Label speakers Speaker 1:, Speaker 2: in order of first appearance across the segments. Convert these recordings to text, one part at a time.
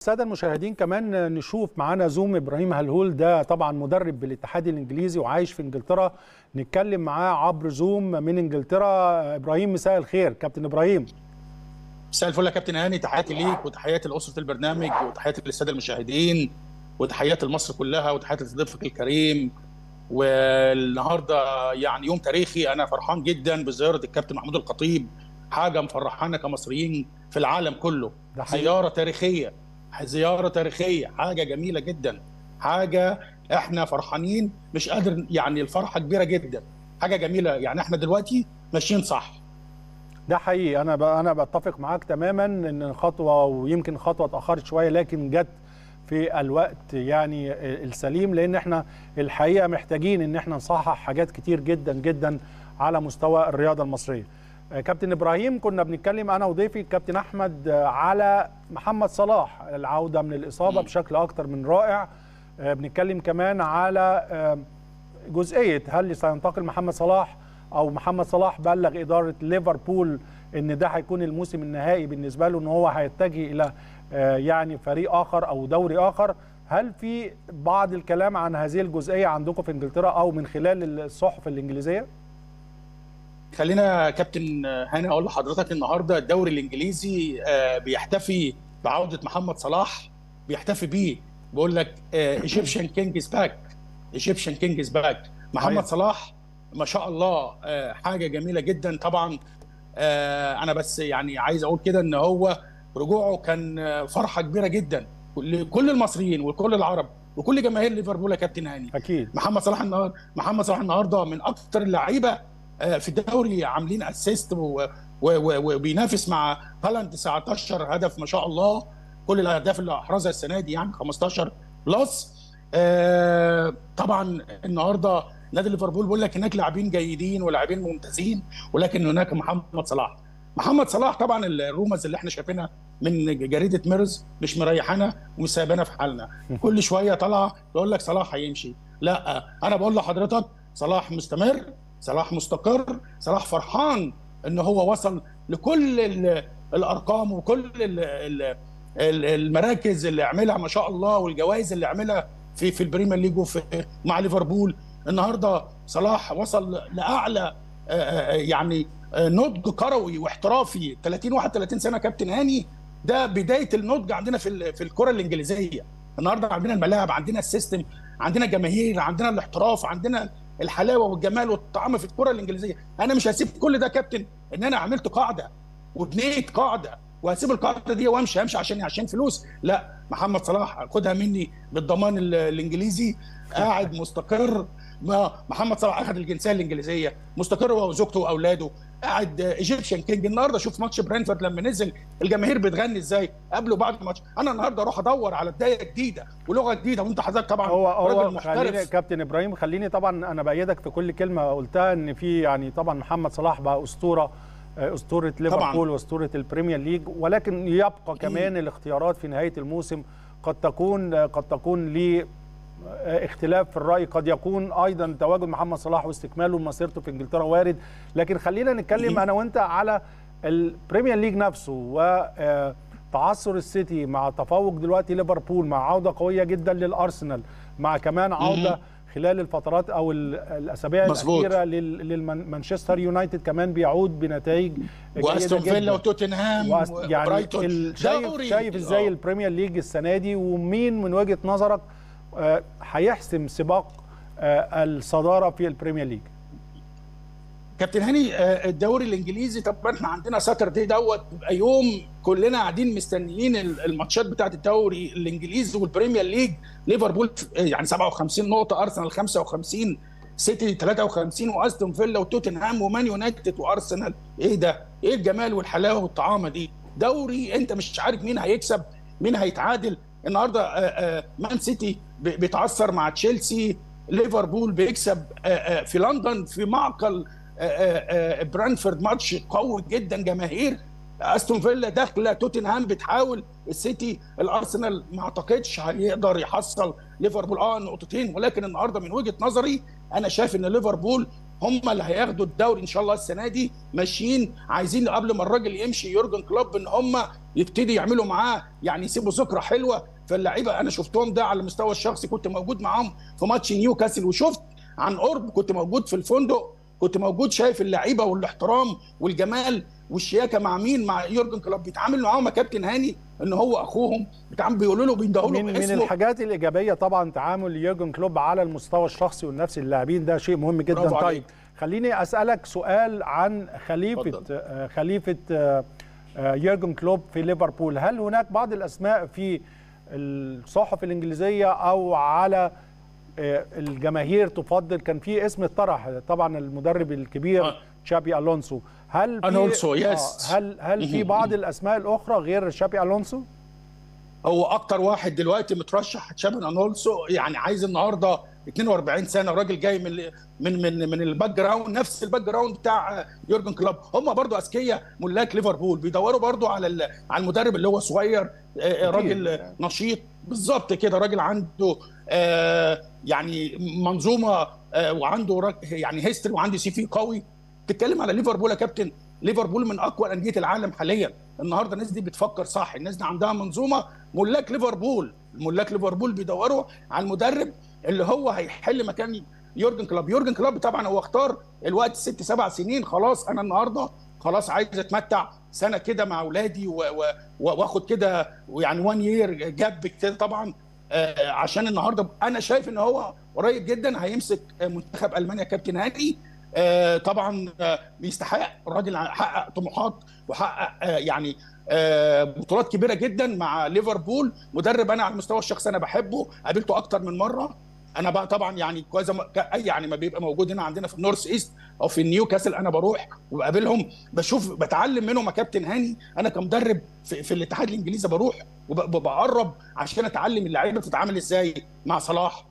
Speaker 1: الساده المشاهدين كمان نشوف معانا زوم ابراهيم هلهول، ده طبعا مدرب بالاتحاد الانجليزي وعايش في انجلترا. نتكلم معاه عبر زوم من انجلترا. ابراهيم مساء الخير كابتن ابراهيم.
Speaker 2: مساء الفل يا كابتن هاني، تحياتي ليك وتحياتي لاسره البرنامج وتحياتي للساده المشاهدين وتحياتي لمصر كلها وتحياتي لضيفك الكريم. والنهارده يعني يوم تاريخي، انا فرحان جدا بزياره الكابتن محمود الخطيب، حاجه مفرحانا كمصريين في العالم كله. زياره تاريخيه، زياره تاريخيه، حاجه جميله جدا، حاجه احنا فرحانين مش قادر، يعني الفرحه كبيره جدا، حاجه جميله. يعني احنا دلوقتي ماشيين صح.
Speaker 1: ده حقيقي، انا بتفق معاك تماما ان خطوه، ويمكن خطوه اتاخرت شويه لكن جت في الوقت يعني السليم، لان احنا الحقيقه محتاجين ان احنا نصحح حاجات كتير جدا جدا على مستوى الرياضه المصريه. كابتن ابراهيم، كنا بنتكلم انا وضيفي الكابتن احمد على محمد صلاح، العوده من الاصابه بشكل اكتر من رائع. بنتكلم كمان على جزئيه هل سينتقل محمد صلاح، او محمد صلاح بلغ اداره ليفربول ان ده هيكون الموسم النهائي بالنسبه له، ان هو هيتجه الى يعني فريق اخر او دوري اخر. هل في بعض الكلام عن هذه الجزئيه عندكم في انجلترا او من خلال الصحف الانجليزيه؟
Speaker 2: خلينا كابتن هاني اقول لحضرتك، النهارده الدوري الانجليزي بيحتفي بعوده محمد صلاح، بيحتفي بيه، بيقول لك ايجيبشن كينج از باك، ايجيبشن كينج از باك. محمد صلاح ما شاء الله حاجه جميله جدا. طبعا انا بس يعني عايز اقول كده ان هو رجوعه كان فرحه كبيره جدا لكل المصريين وكل العرب وكل جماهير ليفربول يا كابتن هاني.
Speaker 1: اكيد
Speaker 2: محمد صلاح النهارده من اكثر اللعيبه في الدوري، عاملين اسيست وبينافس مع هالاند 19 هدف ما شاء الله، كل الاهداف اللي احرزها السنه دي يعني 15 بلس. طبعا النهارده نادي ليفربول بيقول لك هناك لاعبين جيدين ولاعبين ممتازين، ولكن هناك محمد صلاح. محمد صلاح طبعا الرومز اللي احنا شايفينها من جريده ميرز مش مريحانا ومش سايبانا في حالنا، كل شويه طالعه يقول لك صلاح هيمشي. لا، انا بقول لحضرتك صلاح مستمر، صلاح مستقر، صلاح فرحان ان هو وصل لكل الارقام وكل المراكز اللي عملها ما شاء الله، والجوائز اللي عملها في البريمير ليج وفي مع ليفربول. النهارده صلاح وصل لاعلى يعني نضج كروي واحترافي، 31 سنه كابتن هاني، ده بدايه النضج عندنا في الكره الانجليزيه. النهارده عندنا الملاعب، عندنا السيستم، عندنا جماهير، عندنا الاحتراف، عندنا الحلاوه والجمال والطعم في الكره الانجليزيه. انا مش هسيب كل ده كابتن، ان انا عملت قاعده وبنيت قاعده وهسيب القاعده دي وامشي عشان فلوس. لا، محمد صلاح خدها مني بالضمان الانجليزي، قاعد مستقر. محمد صلاح اخذ الجنسيه الانجليزيه، مستقر هو وزوجته واولاده، قاعد ايجيبشن كينج. النهارده شوف ماتش برينفورد لما نزل الجماهير بتغني ازاي قبل وبعد الماتش. انا النهارده اروح ادور على بدايه جديده ولغه جديده، وانت حضرتك طبعا راجل محترف.
Speaker 1: كابتن ابراهيم، خليني طبعا انا بايدك في كل كلمه قلتها، ان في يعني طبعا محمد صلاح بقى اسطوره ليفربول واسطوره البريمير ليج، ولكن يبقى كمان الاختيارات في نهايه الموسم قد تكون لي اختلاف في الرأي، قد يكون أيضا تواجد محمد صلاح واستكماله لمسيرته في إنجلترا وارد. لكن خلينا نتكلم أنا وأنت على البريمير ليج نفسه وتعثر السيتي، مع تفوق دلوقتي ليفربول، مع عودة قوية جدا للأرسنال، مع كمان عودة خلال الفترات أو الأسابيع الأخيرة للمانشستر يونايتد، كمان بيعود بنتائج
Speaker 2: واستون فيلا وتوتنهام
Speaker 1: وبرايتون. شايف ازاي البريمير ليج السنة دي، ومين من وجهة نظرك هيحسم سباق الصداره في البريمير ليج؟
Speaker 2: كابتن هاني، الدوري الانجليزي طبعا احنا عندنا ساتردي بيبقى يوم كلنا قاعدين مستنيين الماتشات بتاعه الدوري الانجليزي والبريمير ليج. ليفربول يعني 57 نقطه، ارسنال 55، سيتي 53، واستون فيلا وتوتنهام ومان يونايتد وارسنال. ايه ده؟ ايه الجمال والحلاوه والطعامه دي؟ دوري انت مش عارف مين هيكسب مين هيتعادل. النهارده مان سيتي بيتعثر مع تشيلسي، ليفربول بيكسب في لندن في معقل برانفورد، ماتش قوي جدا جماهير. استون فيلا داخله، توتنهام بتحاول، السيتي، الارسنال ما اعتقدش هيقدر يحصل ليفربول نقطتين. ولكن النهارده من وجهه نظري انا شايف ان ليفربول هم اللي هياخدوا الدوري ان شاء الله السنه دي، ماشيين عايزين قبل ما الراجل يمشي يورجن كلوب ان هم يبتدي يعملوا معاه يعني يسيبوا ذكرى حلوه. فاللعيبه انا شفتهم ده على المستوى الشخصي، كنت موجود معاهم في ماتش نيوكاسل وشفت عن قرب، كنت موجود في الفندق، كنت موجود شايف اللعيبه والاحترام والجمال والشياكه مع مين؟ مع يورجن كلوب. بيتعامل معاهم كابتن هاني ان هو اخوهم، بيقولوا له بيندهوا له باسمه.
Speaker 1: من الحاجات الايجابيه طبعا تعامل يورجن كلوب على المستوى الشخصي والنفسي للاعبين، ده شيء مهم جدا. طيب خليني اسالك سؤال عن خليفه يورجن كلوب في ليفربول. هل هناك بعض الاسماء في الصحف الانجليزيه او على الجماهير تفضل؟ كان في اسم اتطرح طبعا المدرب الكبير تشابي الونسو. هل في بعض الاسماء الاخرى غير تشابي الونسو؟
Speaker 2: هو اكتر واحد دلوقتي مترشح تشابي الونسو، يعني عايز النهارده 42 سنه، راجل جاي من الباك جراوند، نفس الباك جراوند بتاع يورجن كلوب. هم برضو اذكياء ملاك ليفربول، بيدوروا برضو على المدرب اللي هو صغير، راجل نشيط بالظبط كده، راجل عنده يعني منظومه وعنده يعني هيستوري وعنده سي في قوي. تتكلم على ليفربول يا كابتن، ليفربول من اقوى انديه العالم حاليا. النهارده الناس دي بتفكر صح، الناس دي عندها منظومه. ملاك ليفربول بيدوروا على المدرب اللي هو هيحل مكان يورجن كلوب. يورجن كلوب طبعا هو اختار الوقت 6-7 سنين، خلاص انا النهارده خلاص عايز اتمتع سنه كده مع اولادي واخد كده يعني 1 يير جاب كده طبعا، عشان النهارده انا شايف ان هو قريب جدا هيمسك منتخب المانيا كابتن هاني. طبعا بيستحق، الراجل حقق طموحات وحقق يعني بطولات كبيره جدا مع ليفربول. مدرب انا على المستوى الشخصي انا بحبه، قابلته اكتر من مره. انا بقى طبعا يعني كويس يعني ما بيبقى موجود هنا عندنا في النورث ايست او في نيوكاسل، انا بروح وبقابلهم، بشوف بتعلم منهم يا كابتن هاني. انا كمدرب في الاتحاد الانجليزي بروح وبقرب عشان اتعلم اللعيبه بتتعامل ازاي مع صلاح،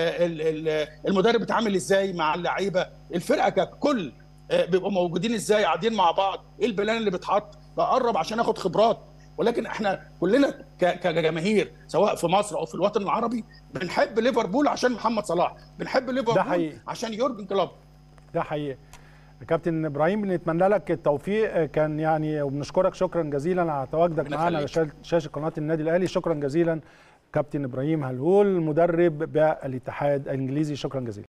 Speaker 2: المدرب بيتعامل ازاي مع اللعيبه، الفرقه ككل بيبقوا موجودين ازاي قاعدين مع بعض، ايه البلان اللي بيتحط، بقرب عشان اخد خبرات. ولكن احنا كلنا كجماهير سواء في مصر او في الوطن العربي بنحب ليفربول عشان محمد صلاح، بنحب ليفربول عشان يورجن كلوب.
Speaker 1: ده حقيقي. كابتن ابراهيم بنتمنى لك التوفيق، كان يعني وبنشكرك شكرا جزيلا على تواجدك معنا على شاشه قناه النادي الاهلي. شكرا جزيلا كابتن ابراهيم هلهول مدرب بالاتحاد الانجليزي، شكرا جزيلا.